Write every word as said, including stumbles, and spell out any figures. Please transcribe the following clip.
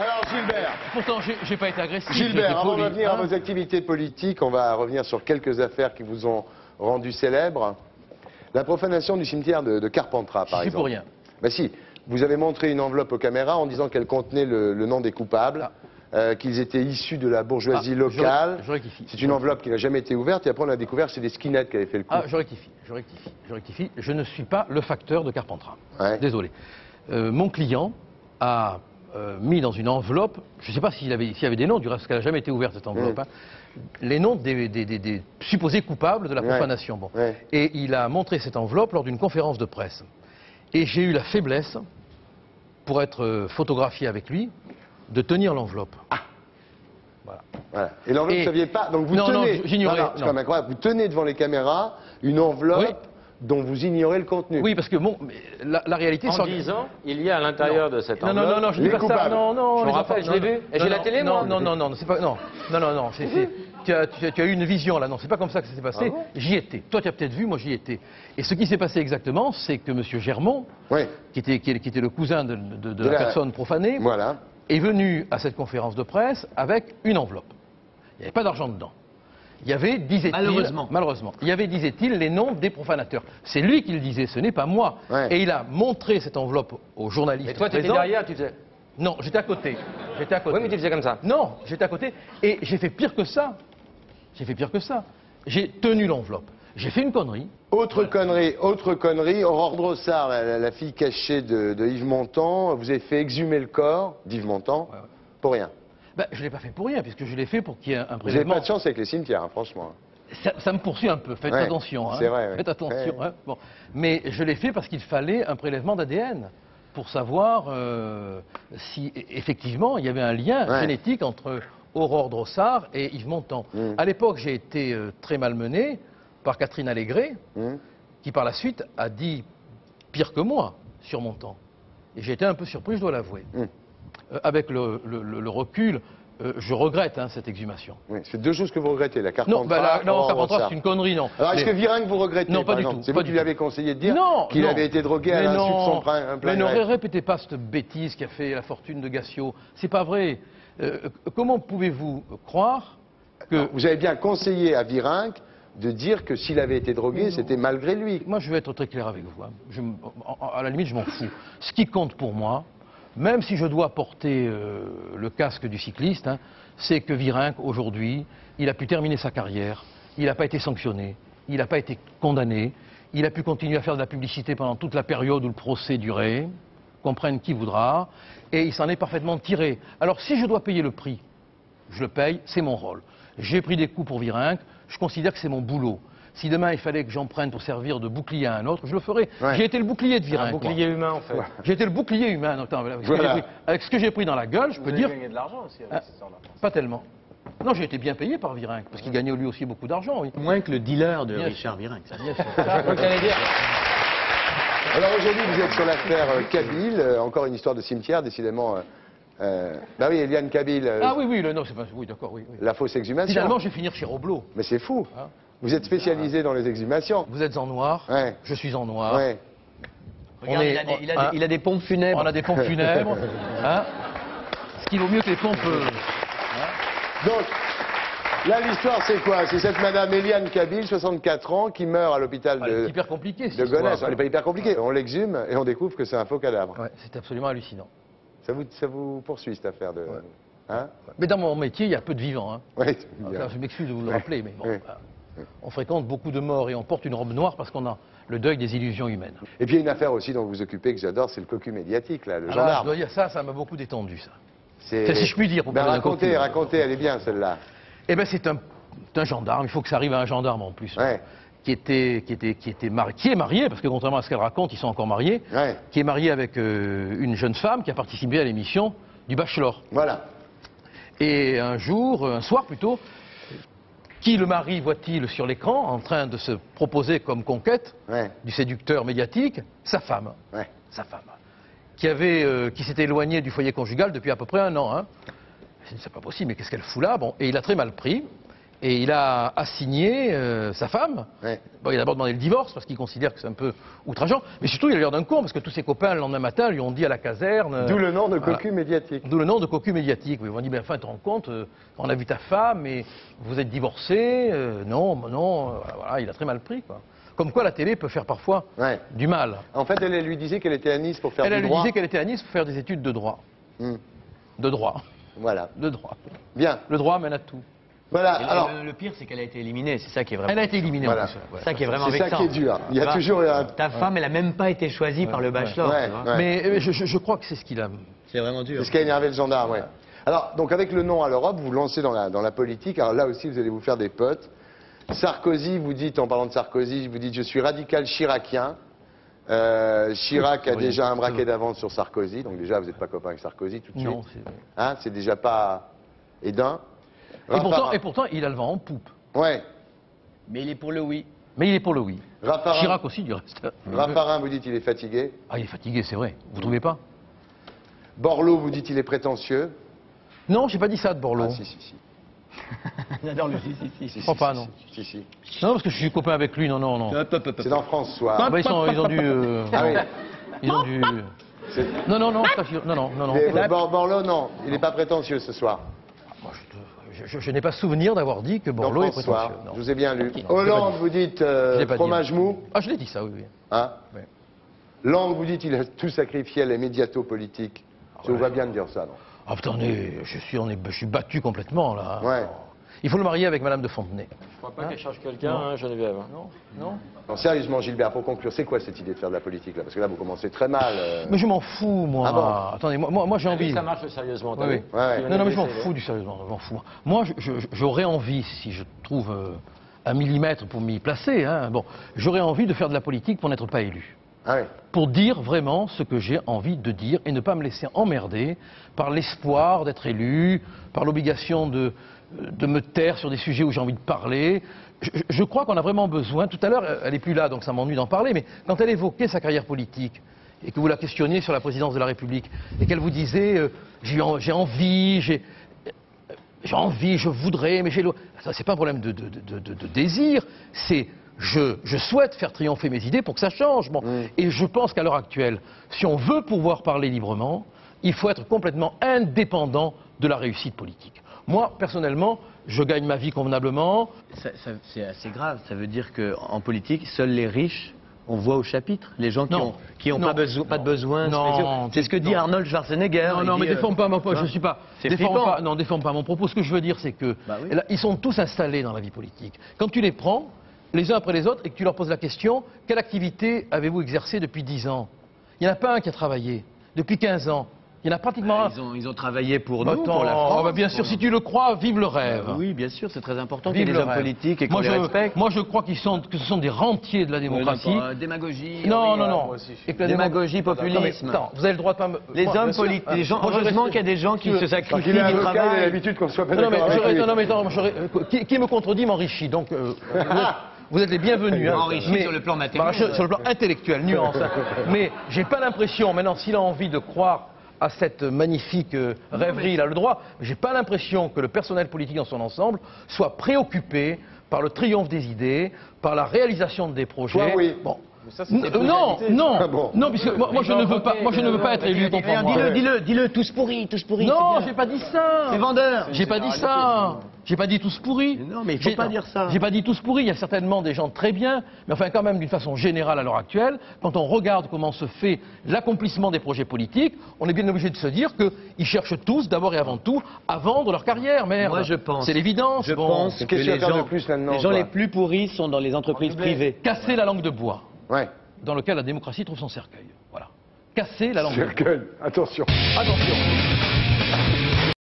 Alors Gilbert. Pourtant, j'ai pas été agressif. Gilbert, avant de revenir hein. à vos activités politiques, on va revenir sur quelques affaires qui vous ont rendu célèbre. La profanation du cimetière de, de Carpentras, par exemple. Je suis pour rien. Ben si, vous avez montré une enveloppe aux caméras en disant qu'elle contenait le, le nom des coupables, ah. euh, qu'ils étaient issus de la bourgeoisie ah, locale. Je, je rectifie. C'est une enveloppe qui n'a jamais été ouverte et après on a découvert que c'est des skinheads qui avaient fait le coup. Ah, je rectifie, je rectifie, je rectifie. Je ne suis pas le facteur de Carpentras. Ouais. Désolé. Euh, mon client a euh, mis dans une enveloppe, je ne sais pas s'il y avait des noms, du reste, qu'elle n'a jamais été ouverte cette enveloppe, mmh. hein, les noms des, des, des, des supposés coupables de la profanation. Ouais. Bon. Ouais. Et il a montré cette enveloppe lors d'une conférence de presse. Et j'ai eu la faiblesse, pour être photographié avec lui, de tenir l'enveloppe. Ah. Voilà. Voilà. Et l'enveloppe, vous ne saviez pas, donc vous non, tenez, non, j'ignorais. C'est quand même incroyable, vous tenez devant les caméras une enveloppe oui. dont vous ignorez le contenu. Oui, parce que bon, la, la réalité... En disant, il y a à l'intérieur de cette enveloppe... Non, non, non, je ne dis pas coupables. ça, non, non... Je me rappelle, je l'ai vu, et j'ai la télé, non, moi. Non, non, non, c'est pas... Non, non, non, non, c'est... Tu as, tu, as, tu as eu une vision là, non, c'est pas comme ça que ça s'est passé. Ah bon, j'y étais. Toi, tu as peut-être vu, moi j'y étais. Et ce qui s'est passé exactement, c'est que M. Germont, oui. qui, était, qui, qui était le cousin de, de, de, de la, la personne profanée, voilà. est venu à cette conférence de presse avec une enveloppe. Il n'y avait pas d'argent dedans. Il y avait, disait-il, malheureusement. malheureusement, il y avait, disait-il, les noms des profanateurs. C'est lui qui le disait, ce n'est pas moi. Ouais. Et il a montré cette enveloppe aux journalistes. Et toi, tu étais derrière, tu faisais... Non, j'étais à côté. J'étais à côté. Oui, mais tu faisais comme ça. Non, j'étais à côté. Et j'ai fait pire que ça. J'ai fait pire que ça. J'ai tenu l'enveloppe. J'ai fait une connerie. Autre voilà. connerie, autre connerie. Aurore Drossard, la, la, la fille cachée de, de Yves Montand, vous avez fait exhumer le corps d'Yves Montand ouais, ouais. pour rien. Ben, je ne l'ai pas fait pour rien, puisque je l'ai fait pour qu'il y ait un prélèvement. Vous n'avez pas de chance avec les cimetières, hein, franchement. Ça, ça me poursuit un peu, faites ouais, attention. Hein. C'est vrai. Ouais. Faites attention. Ouais. Hein. Bon. Mais je l'ai fait parce qu'il fallait un prélèvement d'A D N pour savoir euh, si effectivement il y avait un lien ouais. génétique entre Aurore Drossard et Yves Montand. Mmh. À l'époque, j'ai été euh, très malmené par Catherine Allégret, mmh. qui par la suite a dit pire que moi sur Montand. Et j'ai été un peu surpris, je dois l'avouer. Mmh. Euh, avec le, le, le, le recul, euh, je regrette hein, cette exhumation. Oui, c'est deux choses que vous regrettez, la Carpentras. Non, bah la, non Carpentras, c'est une connerie, non. Alors, est-ce mais... que Virenque vous regrettez? Non, pas du tout. C'est vous qui lui avez conseillé de dire qu'il avait été drogué mais à l'insu de son plein, plein Mais ne répétez pas cette bêtise qui a fait la fortune de Gassio. C'est pas vrai. Euh, comment pouvez-vous croire que... Non, vous avez bien conseillé à Virenque de dire que s'il avait été drogué, c'était malgré lui. Moi, je vais être très clair avec vous. Hein. Je, à la limite, je m'en fous. Ce qui compte pour moi, même si je dois porter euh, le casque du cycliste, hein, c'est que Virenque, aujourd'hui, il a pu terminer sa carrière, il n'a pas été sanctionné, il n'a pas été condamné, il a pu continuer à faire de la publicité pendant toute la période où le procès durait, comprenne qui voudra, et il s'en est parfaitement tiré. Alors si je dois payer le prix, je le paye, c'est mon rôle. J'ai pris des coups pour Virenque, je considère que c'est mon boulot. Si demain il fallait que j'en prenne pour servir de bouclier à un autre, je le ferai. Ouais. J'ai été le bouclier de Virenque. Un bouclier moi. humain en fait. Ouais. J'ai été le bouclier humain. Non, attends, avec, voilà. ce pris, avec ce que j'ai pris dans la gueule, je Vous peux avez dire... gagné de l'argent aussi avec hein, cette histoire-là. Pas tellement. Non, j'ai été bien payé par Virenque, parce qu'il gagnait lui aussi beaucoup d'argent. Oui. Moins que le dealer de bien Richard Virenque. Ça. Bien sûr. Ça, dire. Alors aujourd'hui, vous êtes sur l'affaire euh, Kabyle, euh, encore une histoire de cimetière, décidément... Euh, Euh, bah oui, Eliane Kabyle. Euh, ah oui, oui, le, non, c'est pas... Oui, d'accord, oui, oui. La fausse exhumation. Finalement, je vais finir chez Roblot. Mais c'est fou. Hein, vous êtes spécialisé ah. dans les exhumations. Vous êtes en noir, ouais. je suis en noir. Ouais. Regarde, est, il, a des, il, a hein, des, il a des pompes funèbres. On a des pompes funèbres. Hein, ce qui vaut mieux que les pompes... Euh, hein. Donc, là, l'histoire, c'est quoi? C'est cette madame Eliane Kabyle, soixante-quatre ans, qui meurt à l'hôpital de... C'est hyper compliqué, de Gonesse. Elle n'est pas hyper compliquée. On l'exhume et on découvre que c'est un faux cadavre. Ouais, c'est absolument hallucinant. Ça vous, ça vous poursuit, cette affaire de... Ouais. Hein? Mais dans mon métier, il y a peu de vivants. Hein. Ouais, enfin, je m'excuse de vous le ouais. rappeler, mais bon, ouais. euh, on fréquente beaucoup de morts et on porte une robe noire parce qu'on a le deuil des illusions humaines. Et puis il y a une affaire aussi dont vous vous occupez que j'adore, c'est le cocu médiatique, là, le Alors, gendarme. je dois dire ça, ça m'a beaucoup détendu, ça. C'est... Si je puis dire. Ben, racontez, racontez, elle est bien, celle-là. Eh bien, c'est un, un gendarme, il faut que ça arrive à un gendarme en plus. Ouais. Qui, était, qui, était, qui, était mari... qui est marié, parce que contrairement à ce qu'elle raconte, ils sont encore mariés, ouais. qui est marié avec euh, une jeune femme qui a participé à l'émission du Bachelor. Voilà. Et un jour, un soir plutôt, qui le mari voit-il sur l'écran en train de se proposer comme conquête ouais. du séducteur médiatique? Sa femme. Ouais. Sa femme. Qui, avait, euh, qui s'était éloignée du foyer conjugal depuis à peu près un an. Hein. C'est pas possible, mais qu'est-ce qu'elle fout là? Bon, et il a très mal pris. Et il a assigné euh, sa femme. Ouais. Bon, il a d'abord demandé le divorce parce qu'il considère que c'est un peu outrageant. Mais surtout, il a l'air d'un con parce que tous ses copains, le lendemain matin, lui ont dit à la caserne... euh, D'où le nom de voilà. cocu médiatique. D'où le nom de cocu médiatique. Oui, ils m'ont dit, ben, enfin, tu te rends compte, euh, on a vu ta femme et vous êtes divorcés. Euh, non, non, euh, voilà, il a très mal pris, quoi. Comme quoi la télé peut faire parfois Ouais. du mal. En fait, elle, elle lui disait qu'elle était à Nice pour faire Elle, du elle lui droit. disait qu'elle était à Nice pour faire des études de droit. Hmm. De droit. Voilà. De droit. Bien. Le droit mène à tout. Voilà. Et Alors, le, le pire, c'est qu'elle a été éliminée. C'est ça qui est vraiment. Elle a été éliminée Voilà. en plus. ouais. C'est ça qui est vraiment c'est ça vexant. qui est dur. Il y a Bah, toujours un... Ta femme, elle a même pas été choisie par le bachelor. Ouais, tu vois. ouais. Mais euh, je, je- je crois que c'est ce qu'il a. C'est vraiment dur. C'est ce qui a énervé le gendarme, ouais. Alors, donc avec le non à l'Europe, vous vous lancez dans la, dans la politique. Alors là aussi, vous allez vous faire des potes. Sarkozy, vous dites, en parlant de Sarkozy, vous dites, je suis radical chiracien. Euh, Chirac a Oui, déjà un c'est braquet vrai. d'avance sur Sarkozy, donc déjà, vous n'êtes pas copain avec Sarkozy tout de suite. Non. c'est- Hein, c'est déjà pas éteint. Et pourtant, et pourtant, il a le vent en poupe. Ouais. Mais il est pour le oui. Mais il est pour le oui. Raffarin, Chirac aussi, du reste. Raffarin, vous dites, il est fatigué. Ah, il est fatigué, c'est vrai. Vous trouvez pas? Borloo, vous dites, il est prétentieux. Non, j'ai pas dit ça de Borloo. Ah, si, si, si. J'adore le si, si, si. Si, Je crois si, pas, si, non. Si, si. Non, parce que je suis copain avec lui. Non, non, non. Hop, hop, hop, C'est hop. dans France Soir. Ah, bah, ils, sont- ils ont dû. euh, Ah oui. Ils ont dû. C'est- Non, non, non, ça, je- non, non, non, non. Mais, Bor- Borloo, non, il n'est pas prétentieux ce soir. Moi, je, je- je n'ai pas souvenir d'avoir dit que Dans Borloo est France Soir, prétentieux. Non. je vous ai bien lu. Non, je l'ai Hollande, pas vous dites Je euh, l'ai pas dit. fromage mou. Ah, je l'ai dit ça, oui, oui. Hein Ouais. Lang, vous dites il a tout sacrifié à les médiatos politiques. Je vous ouais. vois bien de dire ça, non? Ah, attendez, je suis, on est, je suis battu complètement, là. hein. Ouais. Il faut le marier avec Madame de Fontenay. Je crois pas qu'elle cherche quelqu'un, hein, Geneviève. Non, non. Non, sérieusement, Gilbert, pour conclure, c'est quoi cette idée de faire de la politique là? Parce que là, vous commencez très mal. euh. Mais je m'en fous, moi. Ah bon Attendez, moi, moi, moi, j'ai envie. Ça marche sérieusement, t'as Oui, vu oui. Ouais, ouais. Non, non, mais je m'en fous du sérieusement, je m'en fous. Moi, je- je- j'aurais envie, si je trouve euh, un millimètre pour m'y placer, hein, bon, j'aurais envie de faire de la politique pour n'être pas élu. Ah ouais. Pour dire vraiment ce que j'ai envie de dire et ne pas me laisser emmerder par l'espoir d'être élu, par l'obligation de, de me taire sur des sujets où j'ai envie de parler. Je, je crois qu'on a vraiment besoin, tout à l'heure, elle n'est plus là, donc ça m'ennuie d'en parler, mais quand elle évoquait sa carrière politique, et que vous la questionniez sur la présidence de la République, et qu'elle vous disait euh, j'ai en- j'ai envie, j'ai j'ai envie, je voudrais, mais j'ai le... Ça, c'est pas un problème de, de- de- de- de désir, c'est je, je souhaite faire triompher mes idées pour que ça change. Bon. Mm. Et je pense qu'à l'heure actuelle, si on veut pouvoir parler librement, il faut être complètement indépendant de la réussite politique. Moi, personnellement, je gagne ma vie convenablement. Ça- ça- C'est assez grave. Ça veut dire qu'en politique, seuls les riches, on voit au chapitre. Les gens qui Non. n'ont qui ont Non. pas, beso- pas de besoin Non. spéciaux. C'est ce que dit Non. Arnold Schwarzenegger. Non, Il non, mais dit, euh, déforme pas mon propos. hein. Je suis pas. C'est déforme flippant. pas. Non, déforme pas mon propos. Ce que je veux dire, c'est que Bah oui. là, ils sont tous installés dans la vie politique. Quand tu les prends, les uns après les autres, et que tu leur poses la question, quelle activité avez-vous exercée depuis dix ans? Il n'y en a pas un qui a travaillé depuis quinze ans. Il y en a pratiquement un. Ils ont, ils ont travaillé pour Bah, nous, attends, pour la France. ah bah, bien sûr, si tu le crois, vive le rêve. Euh, Oui, bien sûr, c'est très important qu'il y ait Vive des le hommes rêve. politiques et qu'on moi, les je, respecte. moi, je crois qu'ils sont, que ce sont des rentiers de la démocratie. Euh, démagogie. non, oui, non, euh, non. moi aussi, je suis- Et que la Démagogie, démo- populisme. Non, mais, attends, vous avez le droit de pas me... Les Moi, hommes bien sûr. politiques, les gens, Moi, je heureusement respecte- qu'il y a des gens qui Tu- se sacrifient Quand il est du avocat, il a travail. l'habitude qu'on soit pas Non, mais, d'accord je- avec lui. non, non, mais attends, je- euh, qui, qui me contredit m'enrichit. Donc, euh, vous, êtes, vous êtes les bienvenus. hein. Enrichi sur le plan matériel. Bah, sur le plan intellectuel, nuance. hein. Mais j'ai pas l'impression, maintenant, s'il a envie de croire à cette magnifique euh, rêverie, il a le droit, mais j'ai pas l'impression que le personnel politique dans son ensemble soit préoccupé par le triomphe des idées, par la réalisation des projets. Toi, oui. Bon. ça, c'était N- non, non, Ah bon. non, puisque moi, moi, je ne veux pas, moi je ne veux pas être élu. comprends-moi. Dis-le, dis-le, dis-le, tous pourris, tous pourris. Non, c'est bien. j'ai pas dit ça. C'est vendeur. J'ai pas dit ça. J'ai pas dit tous pourris. Mais non, mais il faut J'ai- pas non, dire ça. J'ai pas dit tous pourris. Il y a certainement des gens très bien, mais enfin quand même d'une façon générale à l'heure actuelle, quand on regarde comment se fait l'accomplissement des projets politiques, on est bien obligé de se dire qu'ils cherchent tous, d'abord et avant tout, à vendre leur carrière. Merde. Moi, je pense. C'est l'évidence. Je bon. pense Mais que qu'est-ce qu'il y a les à faire de gens, plus là-dedans, les gens quoi les plus pourris sont dans les entreprises privées. Casser la langue de bois, Ouais. dans lequel la démocratie trouve son cercueil. Voilà. Casser la langue de bois. Cercueil, attention. Attention.